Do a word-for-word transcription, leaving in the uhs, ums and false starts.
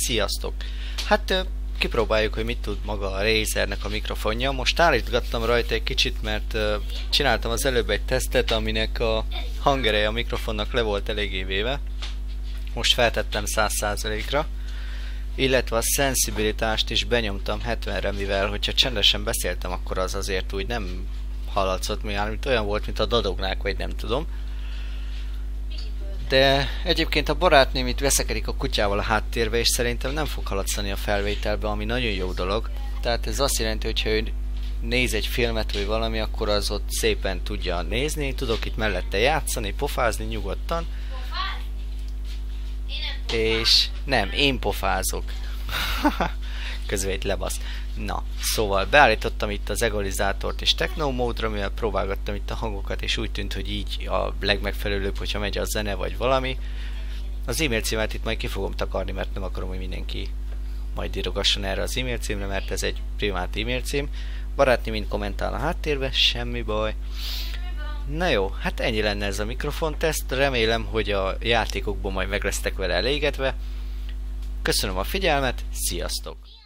Sziasztok! Hát kipróbáljuk, hogy mit tud maga a Razernek a mikrofonja. Most állítgattam rajta egy kicsit, mert csináltam az előbb egy tesztet, aminek a hangereje a mikrofonnak le volt eléggé véve. Most feltettem száz százalékra. Illetve a szensibilitást is benyomtam hetvenre, mivel hogyha csendesen beszéltem, akkor az azért úgy nem hallatszott, mint olyan volt, mint a dadognák, vagy nem tudom. De egyébként a barátném itt veszekedik a kutyával a háttérbe, és szerintem nem fog haladszani a felvételbe, ami nagyon jó dolog. Tehát ez azt jelenti, hogy ha ő néz egy filmet vagy valami, akkor az ott szépen tudja nézni, tudok itt mellette játszani, pofázni nyugodtan. És nem, én pofázok. Közben itt lebasz. Na, szóval beállítottam itt az egalizátort és techno módra, mivel próbálgattam itt a hangokat, és úgy tűnt, hogy így a legmegfelelőbb, hogyha megy a zene vagy valami. Az e-mail címet itt majd ki fogom takarni, mert nem akarom, hogy mindenki majd írogasson erre az e-mail címre, mert ez egy privát e-mail cím. Barátnő mind kommentál a háttérbe, semmi baj. Na jó, hát ennyi lenne ez a mikrofonteszt, remélem, hogy a játékokból majd meg lesztek vele elégedve. Köszönöm a figyelmet, sziasztok!